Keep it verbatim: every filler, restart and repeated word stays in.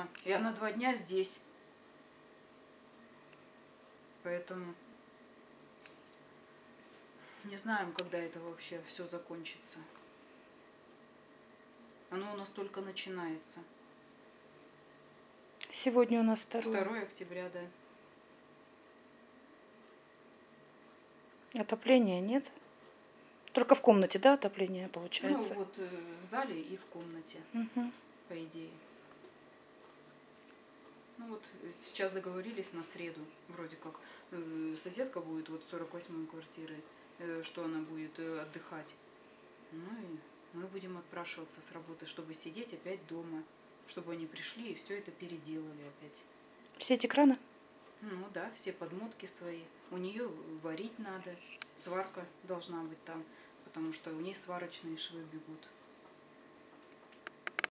дома. И она два дня здесь. Поэтому не знаем, когда это вообще все закончится. Оно у нас только начинается. Сегодня у нас второе. второе октября, да. Отопления нет. Только в комнате, да, отопление Ну, получается? вот э, в зале и в комнате, Угу. по идее. Ну вот сейчас договорились на среду, вроде как. Э, соседка будет вот сорок восьмой квартиры, э, что она будет э, отдыхать. Ну и мы будем отпрашиваться с работы, чтобы сидеть опять дома. Чтобы они пришли и все это переделали опять. Все эти краны? Ну да, все подмотки свои. У нее варить надо, сварка должна быть там, потому что у нее сварочные швы бегут.